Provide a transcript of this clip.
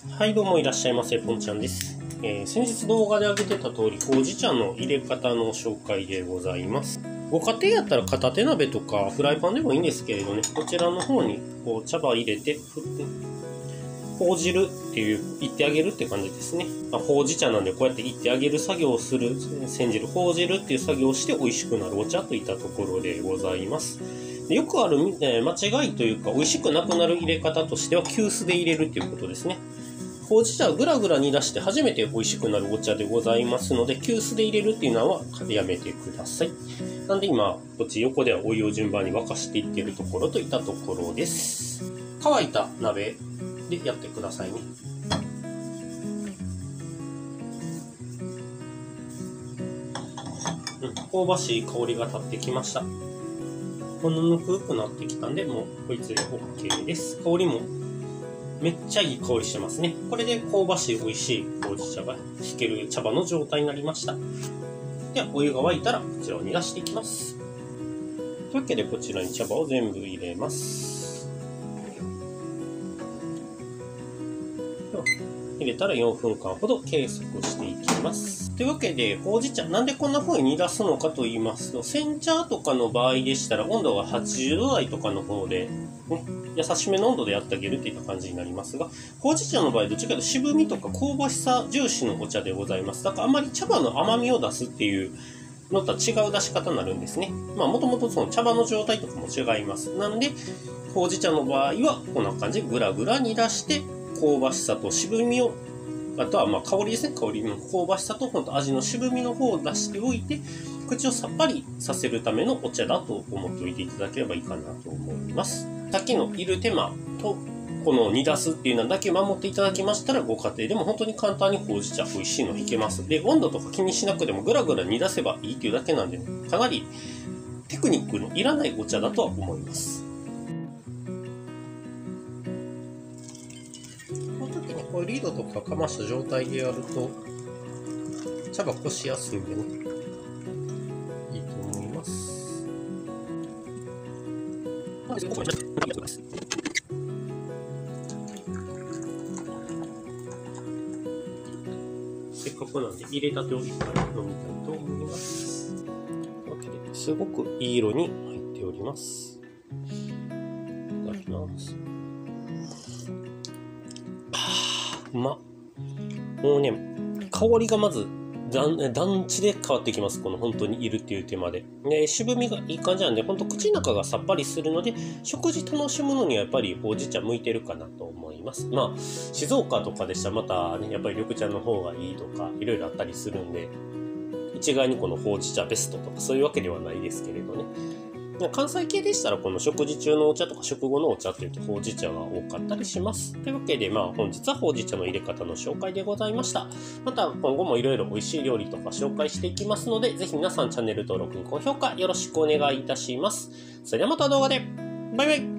はい、どうもいらっしゃいませ、ぽんちゃんです。先日動画で上げてた通り、ほうじ茶の入れ方の紹介でございます。ご家庭やったら片手鍋とかフライパンでもいいんですけれどね、こちらの方にこう茶葉入れて、ほうじるっていう、いってあげるって感じですね。ほうじ茶なんでこうやっていってあげる作業をする、煎じる、ほうじるっていう作業をして美味しくなるお茶といったところでございます。よくある、間違いというか美味しくなくなる入れ方としては急須で入れるっていうことですね。ほうじ茶をぐらぐら煮出して初めて美味しくなるお茶でございますので、急須で入れるっていうのはやめてください。なんで今、こっち横ではお湯を順番に沸かしていっているところといったところです。乾いた鍋でやってくださいね。香ばしい香りが立ってきました。ほのぬくくなってきたんで、もうこいつで OK です。香りもめっちゃいい香りしてますね。これで香ばしい美味しいほうじ茶が引ける茶葉の状態になりました。では、お湯が沸いたらこちらを煮出していきます。というわけでこちらに茶葉を全部入れます。入れたら4分間ほど計測していきます。というわけで、ほうじ茶、なんでこんな風に煮出すのかと言いますと、煎茶とかの場合でしたら温度が80度台とかの方で、優しめの温度でやってあげるっていった感じになりますが、ほうじ茶の場合どっちかというと渋みとか香ばしさ重視のお茶でございます。だからあまり茶葉の甘みを出すっていうのとは違う出し方になるんですね。もともとその茶葉の状態とかも違います。なんで、ほうじ茶の場合はこんな感じでグラグラに出して、香ばしさと渋みを、あとは香りですね。香りの香ばしさと本当味の渋みの方を出しておいて、口をさっぱりさせるためのお茶だと思っておいていただければいいかなと思います。さっきのいる手間とこの煮出すっていうのだけ守っていただきましたら、ご家庭でも本当に簡単にほうじ茶美味しいの引けます。で、温度とか気にしなくてもぐらぐら煮出せばいいっていうだけなんで、かなりテクニックのいらないお茶だとは思います。この時にこういうリードとかかました状態でやると茶葉こしやすいんでね、いいと思います。せっかくなんで入れたてを一杯飲みたいと思います。というわけですごくいい色に入っております。いただきます。うまっ。もうね、香りがまず団地で変わってきます。この本当にいるっていう手間で。渋みがいい感じなんで、本当口の中がさっぱりするので、食事楽しむのにはやっぱりほうじ茶向いてるかなと思います。静岡とかでしたらまたね、やっぱり緑茶の方がいいとか、いろいろあったりするんで、一概にこのほうじ茶ベストとかそういうわけではないですけれどね。関西系でしたらこの食事中のお茶とか食後のお茶っていうとほうじ茶が多かったりします。というわけで本日はほうじ茶の入れ方の紹介でございました。また今後もいろいろ美味しい料理とか紹介していきますので、ぜひ皆さんチャンネル登録、高評価よろしくお願いいたします。それではまた動画で。バイバイ。